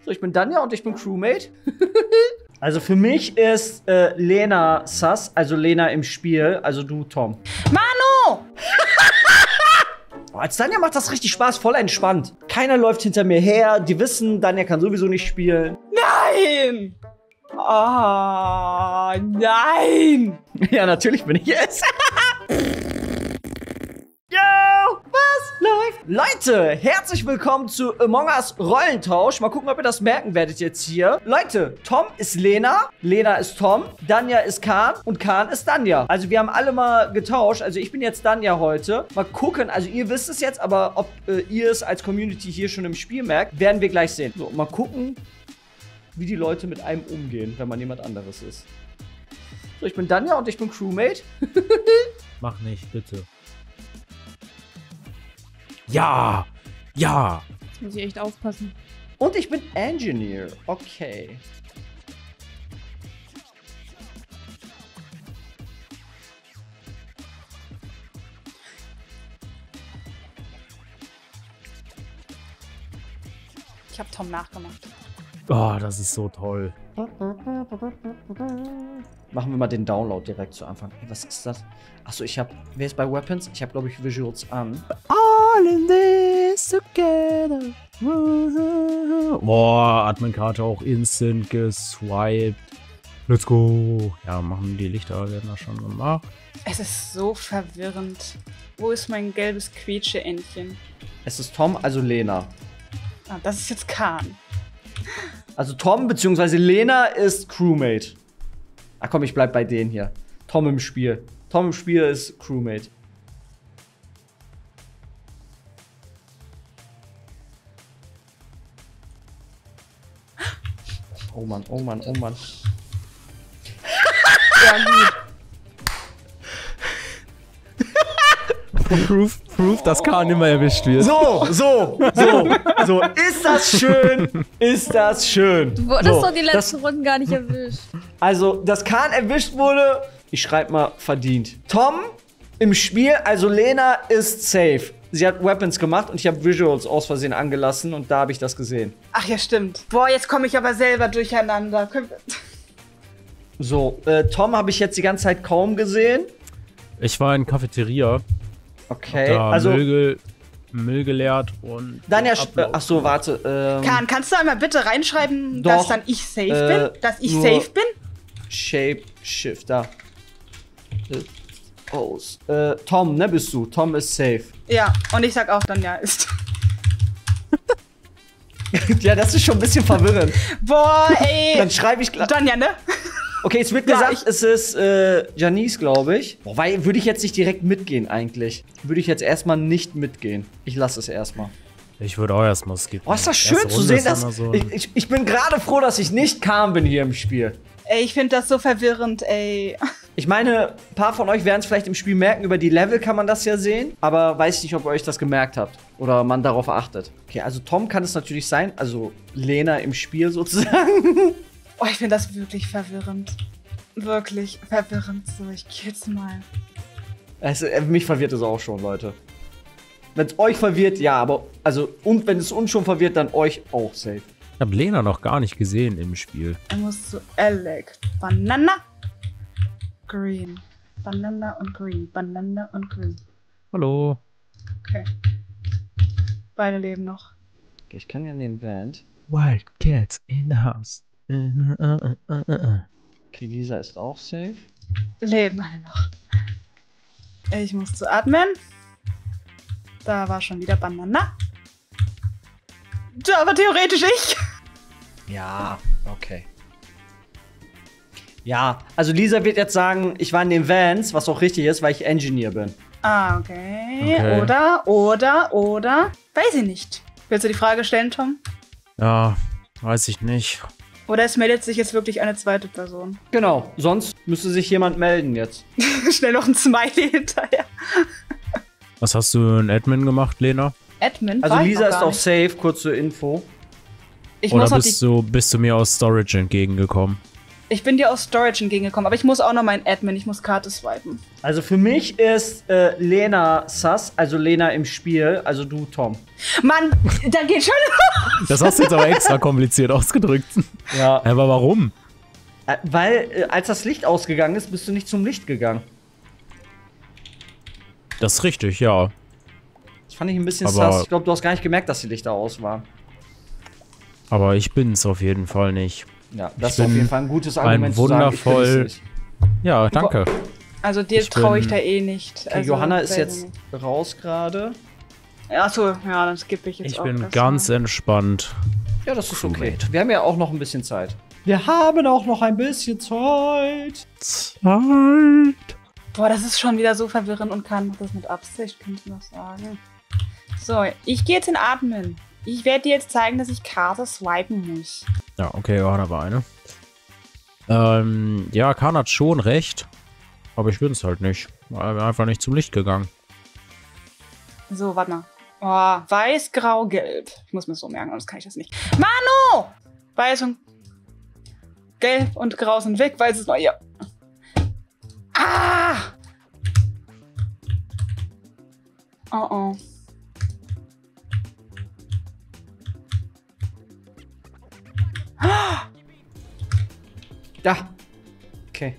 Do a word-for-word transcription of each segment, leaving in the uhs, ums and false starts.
So, ich bin Danja und ich bin Crewmate. Also für mich ist äh, Lena sus, also Lena im Spiel, also du, Tom. Manu! Oh, als Danja macht das richtig Spaß, voll entspannt. Keiner läuft hinter mir her, die wissen, Danja kann sowieso nicht spielen. Nein! Oh, nein! Ja, natürlich bin ich es. Yo, was läuft? Leute, herzlich willkommen zu Among Us Rollentausch. Mal gucken, ob ihr das merken werdet jetzt hier. Leute, Tom ist Lena, Lena ist Tom, Danja ist Kahn und Kahn ist Danja. Also wir haben alle mal getauscht. Also ich bin jetzt Danja heute. Mal gucken, also ihr wisst es jetzt, aber ob äh, ihr es als Community hier schon im Spiel merkt, werden wir gleich sehen. So, mal gucken, wie die Leute mit einem umgehen, wenn man jemand anderes ist. So, ich bin Danja und ich bin Crewmate. Mach nicht, bitte. Ja! Ja! Jetzt muss ich echt aufpassen. Und ich bin Engineer. Okay. Ich habe Tom nachgemacht. Oh, das ist so toll. Machen wir mal den Download direkt zu Anfang. Hey, was ist das? Achso, ich habe. Wer ist bei Weapons? Ich habe, glaube ich, Visuals an. All in this together. Boah, Admin-Karte auch instant geswiped. Let's go. Ja, machen die Lichter, werden das schon gemacht. Es ist so verwirrend. Wo ist mein gelbes Quietsche-Entchen? Es ist Tom, also Lena. Ah, das ist jetzt Kahn. Also Tom bzw. Lena ist Crewmate. Ach komm, ich bleib bei denen hier. Tom im Spiel. Tom im Spiel ist Crewmate. Oh Mann, oh Mann, oh Mann. Ja, gut. Proof, proof, dass Kahn immer erwischt wird. So, so, so, so. Ist das schön? Ist das schön? Du wurdest so, doch die letzten das, Runden gar nicht erwischt. Also, dass Kahn erwischt wurde, ich schreibe mal verdient. Tom im Spiel, also Lena ist safe. Sie hat Weapons gemacht und ich habe Visuals aus Versehen angelassen und da habe ich das gesehen. Ach ja, stimmt. Boah, jetzt komme ich aber selber durcheinander. So, äh, Tom habe ich jetzt die ganze Zeit kaum gesehen. Ich war in Cafeteria. Okay, Da also Müll, Müll geleert und. dann ja, Ablauf. ach so, warte. Ähm, Kahn, kannst du einmal bitte reinschreiben, Doch, dass dann ich safe äh, bin? Dass ich nur- safe bin? Shape Shifter. Äh, aus. Äh, Tom, ne, bist du? Tom ist safe. Ja, und ich sag auch dann ja ist. Ja, das ist schon ein bisschen verwirrend. Boah, ey. Dann schreibe ich gleich. Dann ja, ne? Okay, es wird Ja, gesagt, ich- es ist äh, Janice, glaube ich. Wobei, würde ich jetzt nicht direkt mitgehen eigentlich. Würde ich jetzt erstmal nicht mitgehen. Ich lasse es erstmal. Ich würde auch erstmal skippen. Oh, ist das Erste schön zu Runde sehen, ist dass immer so- ich, ich, ich bin gerade froh, dass ich nicht Kahn bin hier im Spiel. Ey, ich finde das so verwirrend, ey. Ich meine, ein paar von euch werden es vielleicht im Spiel merken, über die Level kann man das ja sehen. Aber weiß ich nicht, ob ihr euch das gemerkt habt. Oder man darauf achtet. Okay, also Tom kann es natürlich sein. Also Lena im Spiel sozusagen. Oh, ich finde das wirklich verwirrend. Wirklich verwirrend. So, ich geh jetzt mal. Es, äh, mich verwirrt es auch schon, Leute. Wenn es euch verwirrt, ja, aber also und wenn es uns schon verwirrt, dann euch auch safe. Ich habe Lena noch gar nicht gesehen im Spiel. Er muss zu Alec. Banana. Green. Banana und Green. Banana und Green. Hallo. Okay. Beide leben noch. Okay, ich kann ja in den Vent. Wildcats in the house. Uh, uh, uh, uh, uh. Okay, Lisa ist auch safe. Leben alle noch. Ich muss zu atmen. Da war schon wieder Banana. Da war theoretisch ich. Ja, okay. Ja, also Lisa wird jetzt sagen, ich war in den Vans, was auch richtig ist, weil ich Engineer bin. Ah, okay. Okay. Oder, oder, oder. Weiß ich nicht. Willst du die Frage stellen, Tom? Ja, weiß ich nicht. Oder es meldet sich jetzt wirklich eine zweite Person. Genau, sonst müsste sich jemand melden jetzt. Schnell noch ein Smiley hinterher. Was hast du in Admin gemacht, Lena? Admin? Also war ich Lisa noch ist gar auch nicht. safe, kurz zur Info. Ich Oder muss noch die. bist du, bist du mir aus Storage entgegengekommen? Ich bin dir aus Storage entgegengekommen, aber ich muss auch noch meinen Admin, ich muss Karte swipen. Also für mich ist äh, Lena sus, also Lena im Spiel, also du, Tom. Mann, da geht schon. Das hast du jetzt aber extra kompliziert ausgedrückt. Ja. Aber warum? Äh, weil, äh, als das Licht ausgegangen ist, bist du nicht zum Licht gegangen. Das ist richtig, ja. Das fand ich ein bisschen Aber- sus. Ich glaube, du hast gar nicht gemerkt, dass die Lichter aus waren. Aber ich bin's auf jeden Fall nicht. Ja, das Ich ist auf bin jeden Fall ein gutes ein Argument zu sagen, ich bin es wundervoll- nicht. Ja, danke. Also dir Ich traue ich bin- da eh nicht. Okay, Also, Johanna ist weiß jetzt ich raus gerade. nicht. Achso, ja, dann skippe ich jetzt Ich auch. bin das ganz mal. entspannt. Ja, das ist okay. Crewmate. Wir haben ja auch noch ein bisschen Zeit. Wir haben auch noch ein bisschen Zeit. Zeit. Boah, das ist schon wieder so verwirrend und kann das mit Absicht, könnte ich noch sagen. So, ich gehe jetzt in Admin. Ich werde dir jetzt zeigen, dass ich Karte swipen muss. Ja, okay, Johanna war eine. Ähm, ja, Khan hat schon recht. Aber ich bin's halt nicht. Weil wir einfach nicht zum Licht gegangen. So, warte mal. Oh, weiß, grau, gelb. Ich muss mir das so merken, sonst kann ich das nicht. Manu! Weiß und gelb und grau sind weg, weiß ist noch hier. Ah! Oh oh. Da. Okay.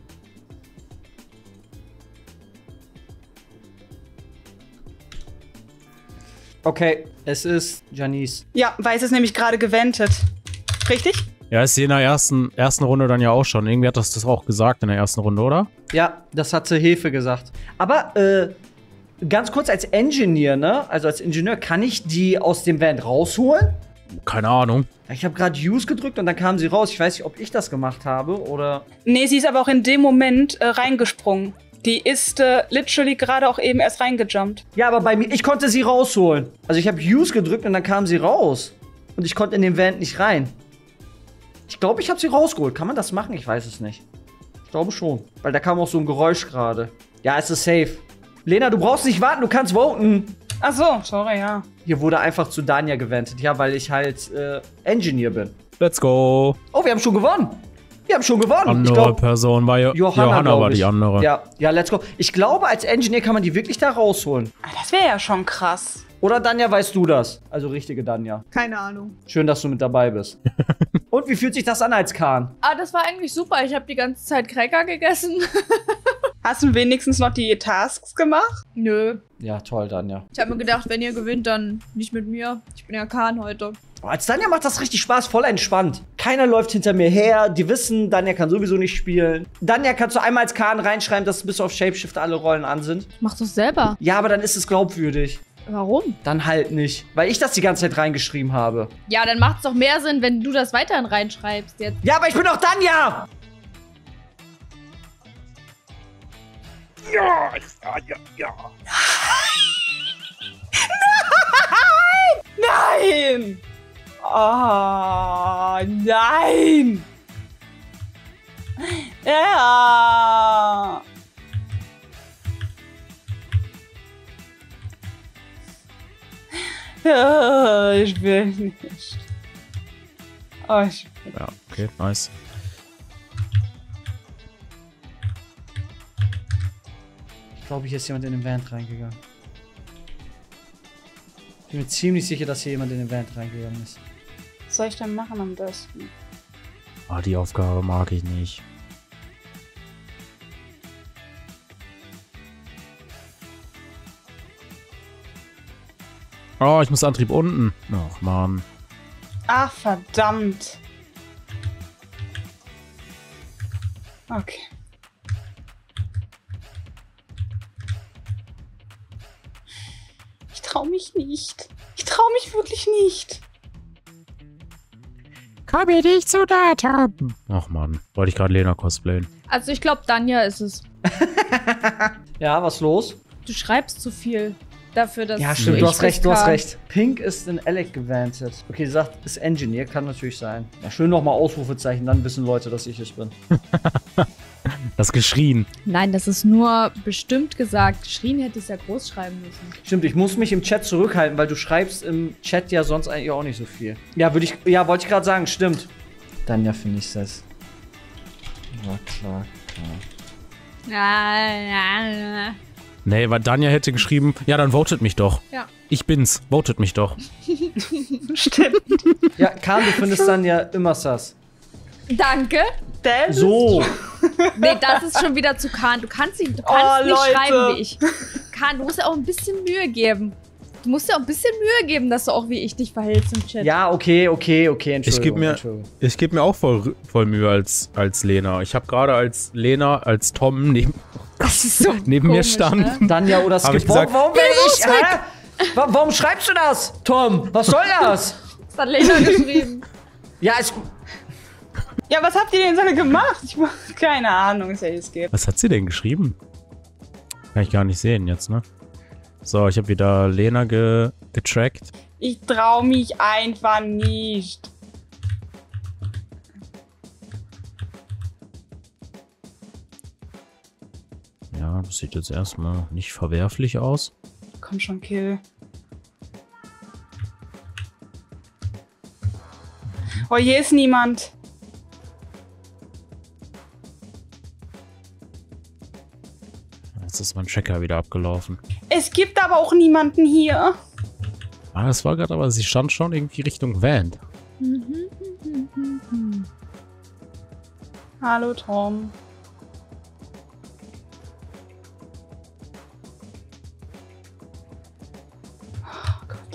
Okay, es ist Janice. Ja, weiß ist nämlich gerade gewendet. Richtig? Ja, ist sie in der ersten, ersten Runde dann ja auch schon. Irgendwie hat das das auch gesagt in der ersten Runde, oder? Ja, das hat sie Hefe gesagt. Aber, äh, ganz kurz als Engineer, ne? Also als Ingenieur, kann ich die aus dem Vent rausholen? Keine Ahnung. Ich habe gerade Use gedrückt und dann kam sie raus. Ich weiß nicht, ob ich das gemacht habe oder... Nee, sie ist aber auch in dem Moment äh, reingesprungen. Die ist äh, literally gerade auch eben erst reingejumpt. Ja, aber bei mir, ich konnte sie rausholen. Also ich habe Use gedrückt und dann kam sie raus. Und ich konnte in den Vent nicht rein. Ich glaube, ich habe sie rausgeholt. Kann man das machen? Ich weiß es nicht. Ich glaube schon. Weil da kam auch so ein Geräusch gerade. Ja, es ist safe. Lena, du brauchst nicht warten, du kannst voten. Ach so, sorry, ja. Hier wurde einfach zu Danja gewendet. Ja, weil ich halt äh, Engineer bin. Let's go. Oh, wir haben schon gewonnen. Wir haben schon gewonnen. Andere ich glaub, Person war jo Johanna, Johanna glaub war ich. die andere. Ja, ja, let's go. Ich glaube, als Engineer kann man die wirklich da rausholen. Ah, das wäre ja schon krass. Oder Danja, weißt du das? Also richtige Danja. Keine Ahnung. Schön, dass du mit dabei bist. Und wie fühlt sich das an als Khan? Ah, das war eigentlich super. Ich habe die ganze Zeit Cracker gegessen. Hast du wenigstens noch die Tasks gemacht? Nö. Ja, toll, Danja. Ich habe mir gedacht, wenn ihr gewinnt, dann nicht mit mir. Ich bin ja Khan heute. Oh, als Danja macht das richtig Spaß, voll entspannt. Keiner läuft hinter mir her, die wissen, Danja kann sowieso nicht spielen. Danja kannst du einmal als Khan reinschreiben, dass bis auf Shapeshifter alle Rollen an sind. Mach das selber. Ja, aber dann ist es glaubwürdig. Warum? Dann halt nicht, weil ich das die ganze Zeit reingeschrieben habe. Ja, dann macht es doch mehr Sinn, wenn du das weiterhin reinschreibst jetzt. Ja, aber ich bin doch Danja! Ja, ja, ja, ja. Nein! Oh, nein! Ja! Ja, ich will nicht. Oh, ich will. Ja, okay, nice. Ich glaube, hier ist jemand in den Vent reingegangen. Ich bin mir ziemlich sicher, dass hier jemand in den Vent reingegangen ist. Was soll ich denn machen am besten? Ah, die Aufgabe mag ich nicht. Oh, ich muss Antrieb unten. Ach, Mann. Ach, verdammt. Okay. Ich trau mich nicht. Ich trau mich wirklich nicht. Komm mir nicht zu nah, Tom. Ach, Mann. Wollte ich gerade Lena cosplayen. Also ich glaube, Danja ist es. Ja, was los? Du schreibst zu viel dafür, dass Ja, stimmt, ich du hast recht, du hast kann. recht. Pink ist in Alec gewantet. Okay, sie sagt, ist Engineer, kann natürlich sein. Ja, schön nochmal Ausrufezeichen, dann wissen Leute, dass ich es bin. Das geschrien. Nein, das ist nur bestimmt gesagt. Geschrien hätte ich es ja groß schreiben müssen. Stimmt, ich muss mich im Chat zurückhalten, weil du schreibst im Chat ja sonst eigentlich auch nicht so viel. Ja, würde ich, ja, wollte ich gerade sagen, stimmt. Dann ja, finde ich das. War klar, Ja, ja, ja. Nee, weil Danja hätte geschrieben, ja, dann votet mich doch. Ja. Ich bin's, votet mich doch. Stimmt. Ja, Kahn, du findest dann ja immer sass. Danke. Das So. Nee, das ist schon wieder zu Kahn. Du kannst nicht, du kannst Oh, nicht Leute. schreiben wie ich. Kahn, du musst ja auch ein bisschen Mühe geben. Du musst ja auch ein bisschen Mühe geben, dass du auch wie ich dich verhältst im Chat. Ja, okay, okay, okay, Entschuldigung. Ich gebe mir, Entschuldigung. ich geb mir auch voll, voll Mühe als, als Lena. Ich habe gerade als Lena, als Tom neben, Das ist so neben mir komisch, stand. Ne? Danja oder Hab ich Skip. Warum, gesagt- warum bin ich? Hä? Wa- Warum schreibst du das, Tom? Was soll das? Das hat Lena geschrieben. Ja, es. Ja, was habt ihr denn so gemacht? Ich mach keine Ahnung, ist ja es gibt. Was hat sie denn geschrieben? Kann ich gar nicht sehen jetzt, ne? So, ich habe wieder Lena ge getrackt. Ich trau mich einfach nicht. Ja, das sieht jetzt erstmal nicht verwerflich aus. Komm schon, Kill. Oh, hier ist niemand. Jetzt ist mein Checker wieder abgelaufen. Es gibt aber auch niemanden hier. Ah, das war gerade, aber sie stand schon irgendwie Richtung Van. Hallo, Tom. Oh Gott.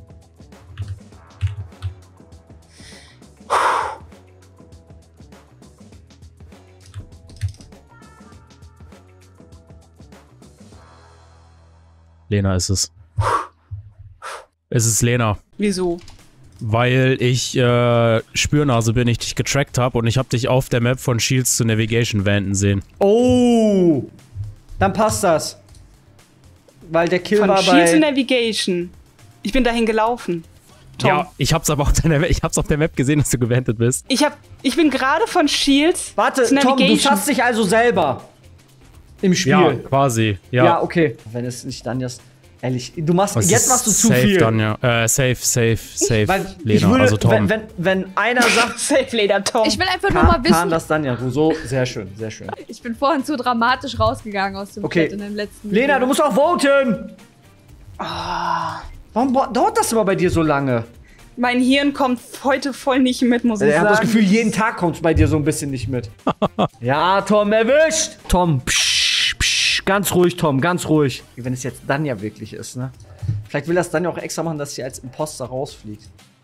Lena ist es. Es ist Lena. Wieso? Weil ich äh, Spürnase bin, ich dich getrackt habe und ich habe dich auf der Map von Shields zu Navigation Vanden sehen. Oh. Dann passt das. Weil der Kill Von war Shield to bei. Navigation. Ich bin dahin gelaufen. Tom. Ja, ich hab's aber auf der, ich hab's auf der Map gesehen, dass du gewendet bist. Ich hab, ich bin gerade von Shield Warte, zu Tom, du Navigation. fasst dich also selber. Im Spiel. Ja, quasi. Ja, Ja, okay. Wenn es nicht dann jetzt. Ehrlich, du machst. Es Jetzt ist machst du zu safe viel. Dann, ja. Äh, safe, safe, safe. Weil Lena, ich würde, also Tom. wenn, wenn, wenn einer sagt, Safe Leder, Tom. Ich will einfach nur mal kann, kann wissen. das dann ja so. Sehr schön, sehr schön. Ich bin vorhin zu dramatisch rausgegangen aus dem Okay. Chat in dem letzten Lena, Video. du musst auch voten. Ah, Warum bo- dauert das immer bei dir so lange? mein Hirn kommt heute voll nicht mit, muss ich Ich habe sagen. das Gefühl, jeden Tag kommt es bei dir so ein bisschen nicht mit. Ja, Tom, erwischt! Tom, psch, psch, ganz ruhig, Tom, ganz ruhig. Wenn es jetzt dann ja wirklich ist, ne? Vielleicht will das dann ja auch extra machen, dass sie als Imposter rausfliegt.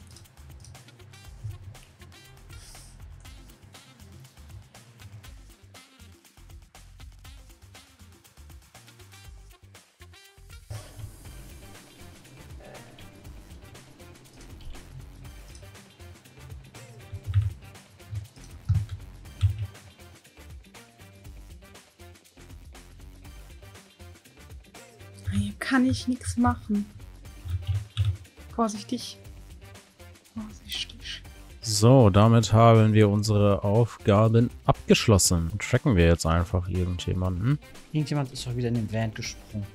Hier kann ich nichts machen. Vorsichtig. Vorsichtig. So, damit haben wir unsere Aufgaben abgeschlossen. Tracken wir jetzt einfach irgendjemanden. Irgendjemand ist doch wieder in den Van gesprungen.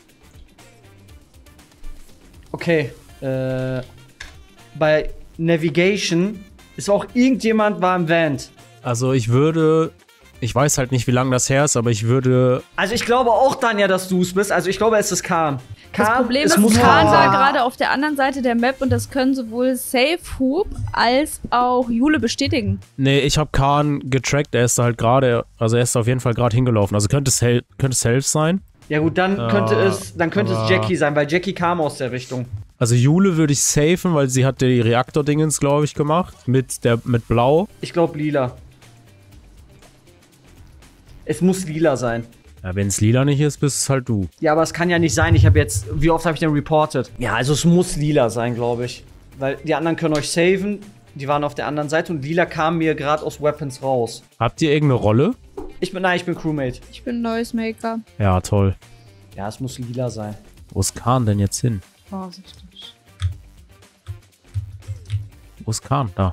Okay, äh, bei Navigation ist auch irgendjemand war im Van. Also ich würde, ich weiß halt nicht, wie lange das her ist, aber ich würde, Also ich glaube auch, Danja, dass du es bist. Also ich glaube, es ist Kahn. Das Kahn, Problem es ist, muss Kahn war sein. gerade auf der anderen Seite der Map und das können sowohl Safe Hoop als auch Jule bestätigen. nee, ich habe Kahn getrackt, er ist halt gerade, also er ist auf jeden Fall gerade hingelaufen. Also könnte es, Hel könnte es Self sein. Ja gut, dann könnte Ja, es, dann könnte es aber- Jackie sein, weil Jackie kam aus der Richtung. Also Jule würde ich safen, weil sie hat die Reaktor-Dingens, glaube ich, gemacht. Mit der, mit Blau. Ich glaube lila. Es muss lila sein. Ja, wenn es lila nicht ist, bist es halt du. Ja, aber es kann ja nicht sein. Ich habe jetzt, wie oft habe ich denn reported? Ja, also es muss lila sein, glaube ich. Weil die anderen können euch saven. Die waren auf der anderen Seite und lila kam mir gerade aus Weapons raus. Habt ihr irgendeine Rolle? Ich bin, nein, ich bin Crewmate. Ich bin Noisemaker. Ja, toll. Ja, es muss lila sein. Wo ist Kahn denn jetzt hin? Vorsichtig. Wo ist Kahn? Da.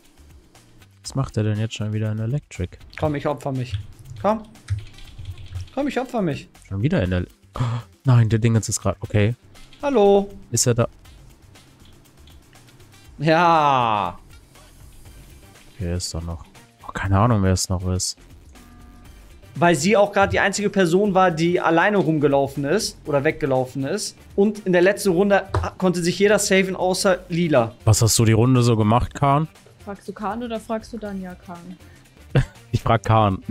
Was macht er denn jetzt schon wieder in Electric? Komm, ich opfer mich. Komm. Komm, ich opfer mich. Schon wieder in der... Oh, nein, der Ding ist gerade... Okay. Hallo. Ist er da? Ja. Wer ist da noch? Oh, keine Ahnung, wer es noch ist. Weil sie auch gerade die einzige Person war, die alleine rumgelaufen ist oder weggelaufen ist. Und in der letzten Runde konnte sich jeder saven außer Lila. Was hast du die Runde so gemacht, Kahn? Fragst du Kahn oder fragst du Danja Kahn? Ich frag Kahn.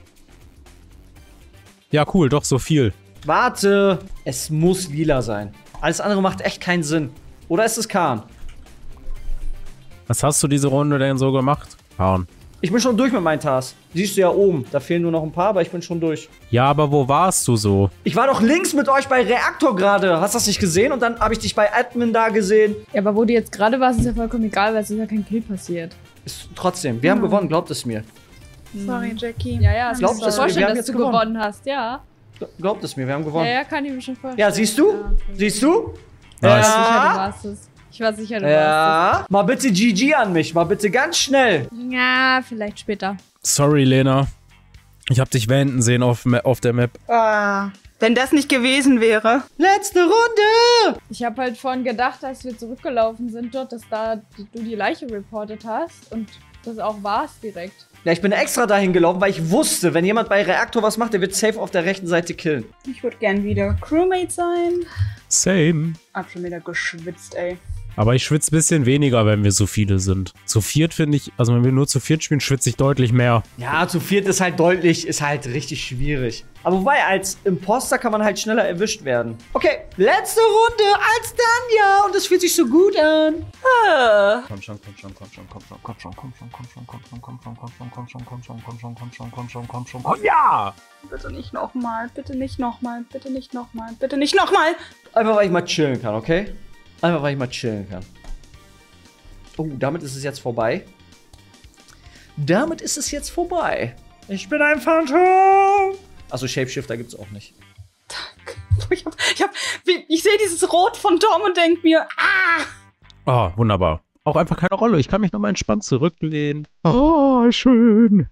Ja, cool, doch so viel. Warte, es muss Lila sein. Alles andere macht echt keinen Sinn. Oder ist es Kahn? Was hast du diese Runde denn so gemacht, Kahn? Ich bin schon durch mit meinen Tasks. Siehst du ja oben. Da fehlen nur noch ein paar, aber ich bin schon durch. Ja, aber wo warst du so? Ich war doch links mit euch bei Reaktor gerade. Hast du das nicht gesehen? Und dann habe ich dich bei Admin da gesehen. Ja, aber wo du jetzt gerade warst, ist ja vollkommen egal, weil es ist ja kein Kill passiert. Ist trotzdem. Wir haben gewonnen, glaubt es mir. Sorry, Jackie. Ja, ja, ich Glaub, kann mir dass wir- vorstellen, wir haben dass jetzt du gewonnen. gewonnen hast, ja. Glaubt es mir, wir haben Ja, gewonnen. ja, kann ich mir schon vorstellen. Ja, siehst du? Ja, okay. Siehst du? Nice. Ich war sicher, du Ja. warst es. Ich war sicher, du warst Ja. Mal bitte G G an mich. Mal bitte ganz schnell. es. Ja, vielleicht später. Sorry, Lena. Ich hab dich wenden sehen auf, Ma- auf der Map. Ah, wenn das nicht gewesen wäre. Letzte Runde. Ich habe halt vorhin gedacht, als wir zurückgelaufen sind dort, dass da die, du die Leiche reportet hast und das auch warst direkt. Ja, ich bin extra dahin gelaufen, weil ich wusste, wenn jemand bei Reaktor was macht, der wird safe auf der rechten Seite killen. Ich würde gern wieder Crewmate sein. Same. Hab schon wieder geschwitzt, ey. Aber ich schwitze ein bisschen weniger, wenn wir so viele sind. Zu viert finde ich, also wenn wir nur zu viert spielen, schwitze ich deutlich mehr. Ja, zu viert ist halt deutlich, ist halt richtig schwierig. Aber wobei, als Imposter kann man halt schneller erwischt werden. Okay, letzte Runde als Danja und es fühlt sich so gut an. Ah. Komm schon, komm schon, komm schon, komm schon, komm schon, komm schon, komm schon, komm schon, komm schon, komm schon, komm schon, komm schon, komm schon, komm schon, komm schon, komm schon, komm ja! Bitte nicht nochmal, bitte nicht nochmal, bitte nicht nochmal, bitte nicht nochmal. Einfach, weil ich mal chillen kann, okay? Einfach, weil ich mal chillen kann. Oh, damit ist es jetzt vorbei. Damit ist es jetzt vorbei. Ich bin ein Phantom. Also Shapeshifter gibt's auch nicht. Ich, hab, ich, hab, ich sehe dieses Rot von Tom und denk mir, ah! Oh, wunderbar. Auch einfach keine Rolle. Ich kann mich nochmal entspannt zurücklehnen. Oh, schön.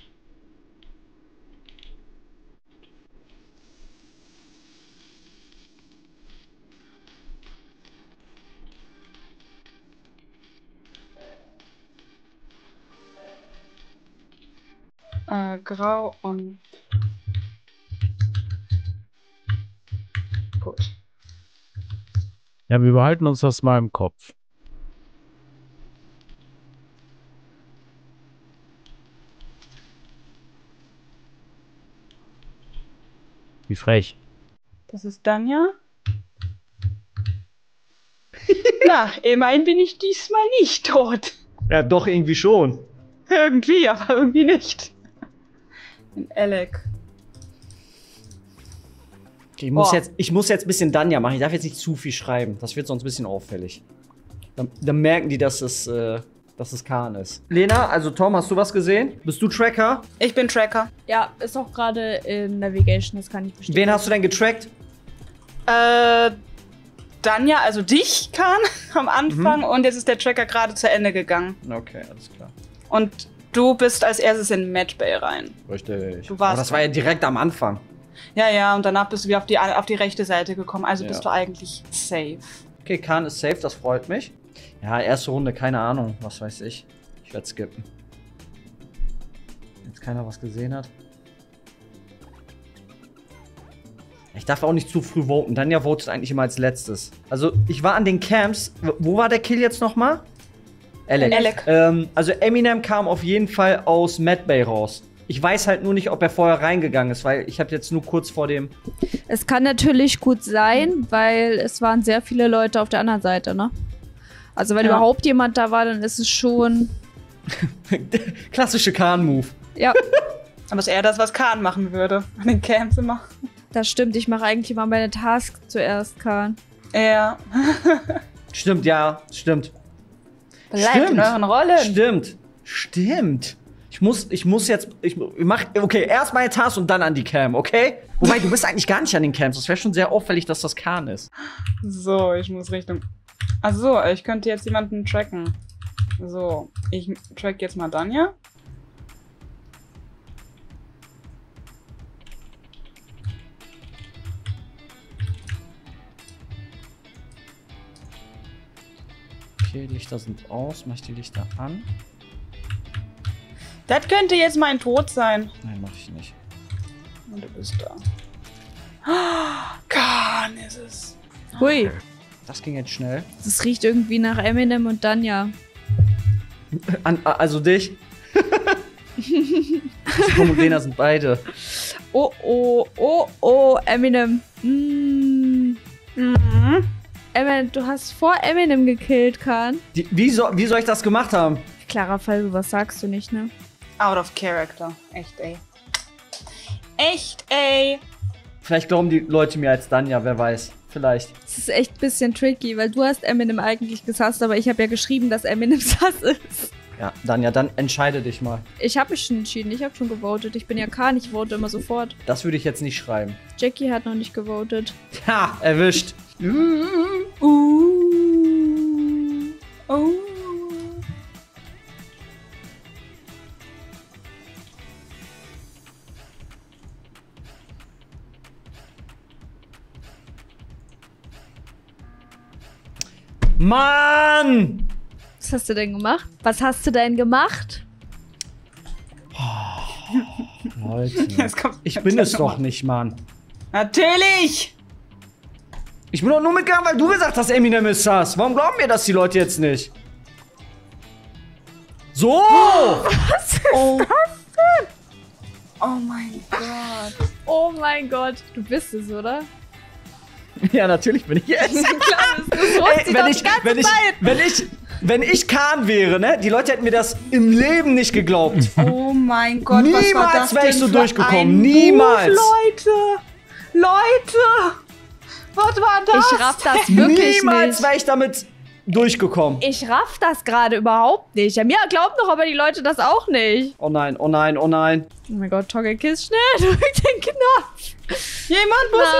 Äh, grau und... Gut. Ja, wir behalten uns das mal im Kopf. Wie frech. Das ist Danja. Na, immerhin bin ich diesmal nicht tot. Ja, doch irgendwie schon. Irgendwie, aber irgendwie nicht. Und Alec. Okay, ich, muss Boah. jetzt, ich muss jetzt ein bisschen Danja machen. Ich darf jetzt nicht zu viel schreiben. Das wird sonst ein bisschen auffällig. Dann, dann merken die, dass es, äh, dass es Kahn ist. Lena, also Tom, hast du was gesehen? Bist du Tracker? Ich bin Tracker. Ja, ist auch gerade in Navigation, das kann ich bestätigen. Wen hast du denn getrackt? Äh, Danja, also dich, Kahn, am Anfang. Und jetzt ist der Tracker gerade zu Ende gegangen. Okay, alles klar. Und du bist als erstes in Medbay rein. Richtig. Du warst Aber das war ja direkt am Anfang. Ja, ja, und danach bist du wieder auf die, auf die rechte Seite gekommen. Also Ja. bist du eigentlich safe. Okay, Kahn ist safe, das freut mich. Ja, erste Runde, keine Ahnung, was weiß ich. Ich werde skippen. Wenn jetzt keiner was gesehen hat. Ich darf auch nicht zu früh voten. Danja votet eigentlich immer als letztes. Also, ich war an den Camps. Wo war der Kill jetzt nochmal? Alec. Alec. Ähm, also, Eminem kam auf jeden Fall aus Medbay raus. Ich weiß halt nur nicht, ob er vorher reingegangen ist, weil ich habe jetzt nur kurz vor dem... Es kann natürlich gut sein, weil es waren sehr viele Leute auf der anderen Seite, ne? Also wenn Ja. überhaupt jemand da war, dann ist es schon... Klassische Kahn-Move. Ja, Aber ist eher das, was Kahn machen würde. An den Camps immer. das stimmt. Ich mache eigentlich immer meine Tasks zuerst, Kahn. Ja. Stimmt, ja, stimmt. Bleibt Stimmt. in euren Rollen. Stimmt. Stimmt. Ich muss, ich muss jetzt, ich, ich mach, okay, erst meine Task und dann an die Cam, okay? Wobei, du bist eigentlich gar nicht an den Camps. Das wäre schon sehr auffällig, dass das Kahn ist. So, ich muss Richtung... Achso, ich könnte jetzt jemanden tracken. So, ich track jetzt mal Danja. Okay, Lichter sind aus. Mach ich die Lichter an? Das könnte jetzt mein Tod sein. Nein, mach ich nicht. Und du bist da. Oh, Kahn ist es. Hui, Das ging jetzt schnell. das riecht irgendwie nach Eminem und Danja. An, also dich. Tom und Lena sind beide. Oh, oh, oh, oh, Eminem. Mm. Mhm. Eminem, du hast vor Eminem gekillt, Kahn. Die, wie, so, wie soll ich das gemacht haben? Klarer Fall, sowas sagst du nicht, ne? Out of character. Echt, ey. Echt, ey. Vielleicht glauben die Leute mir als Danja, wer weiß. Vielleicht. Das ist echt ein bisschen tricky, weil du hast Eminem eigentlich gesasst, aber ich habe ja geschrieben, dass Eminem sass ist. Ja, Danja, dann entscheide dich mal. Ich habe mich schon entschieden, ich habe schon gewotet. Ich bin ja Kahn, ich vote immer sofort. Das würde ich jetzt nicht schreiben. Jackie hat noch nicht gewotet. Ha, erwischt. Uh. Oh. Mann! Was hast du denn gemacht? Was hast du denn gemacht? Leute, Jetzt kommt ich bin es doch nicht, Mann. Natürlich! Ich bin doch nur mitgegangen, weil du gesagt hast, Eminem ist das. Warum glauben mir das die Leute jetzt nicht? So! Was ist Oh. das denn? Oh mein Gott. Oh mein Gott. Du bist es, oder? Ja, natürlich bin ich es. Klar, bist du. So Ey, wenn, ich, wenn, ich, wenn, ich, wenn ich Kahn wäre, ne? Die Leute hätten mir das im Leben nicht geglaubt. Oh mein Gott, was war Niemals das wär ich denn so für durchgekommen. ein Niemals. Move, Leute! Leute! Was war das? Ich raff das wirklich Niemals nicht. wäre ich damit durchgekommen. Ich raff das gerade überhaupt nicht. Ja, mir glauben doch aber die Leute das auch nicht. Oh nein, oh nein, oh nein. Oh mein Gott, Toggle Kiss, schnell, drück den Knopf. Jemand muss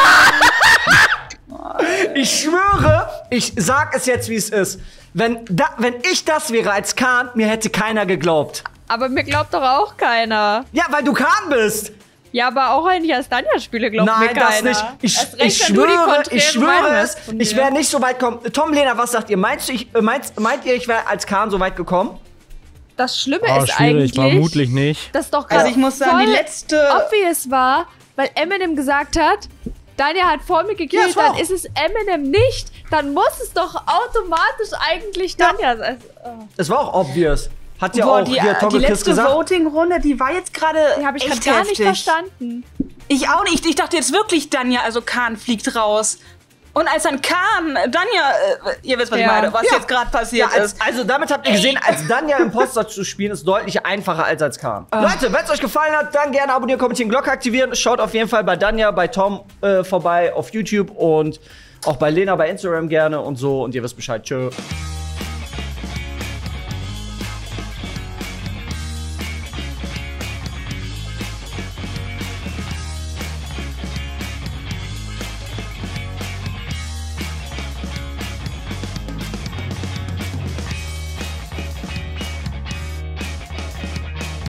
Nein. Ich schwöre, ich sag es jetzt, wie es ist. Wenn, da, wenn ich das wäre als Kahn, mir hätte keiner geglaubt. Aber mir glaubt doch auch keiner. Ja, weil du Kahn bist. Ja, aber auch wenn ich als Danja spiele, glaubt mir Nein, keiner. das nicht. Ich, Erst recht, ich wenn du die schwöre, konträre ich Meinung schwöre hast es. von Ich mir. wäre nicht so weit gekommen. Tom, Lena, was sagt ihr? Meinst du, ich, äh, meinst, meint ihr, ich wäre als Kahn so weit gekommen? Das Schlimme Oh, ist schwierig, eigentlich, vermutlich nicht. dass doch gerade Also ich muss sagen, die voll letzte... obvious war, weil Eminem gesagt hat, Danja hat vor mir Ja, gekillt, es war dann auch- ist es Eminem nicht. Dann muss es doch automatisch eigentlich Danja sein. Oh. Es war auch obvious. Hat ja Boah, auch die, hier die Toggle Kiss letzte gesagt. Voting-Runde, die war jetzt gerade Die habe ich gerade echt gar heftig. nicht verstanden. Ich auch nicht. Ich dachte jetzt wirklich, Danja, also Kahn fliegt raus. Und als dann Kahn, Danja, äh, ihr wisst, was Ja. ich meine, was Ja. jetzt gerade Ja, passiert als, ist. also damit habt ihr gesehen, als Danja Imposter zu spielen, ist deutlich einfacher als als Kahn. Leute, wenn es euch gefallen hat, dann gerne abonnieren, kommentieren, Glocke aktivieren. Schaut auf jeden Fall bei Danja, bei Tom äh, vorbei auf YouTube und auch bei Lena bei Instagram gerne und so. Und ihr wisst Bescheid. Tschö.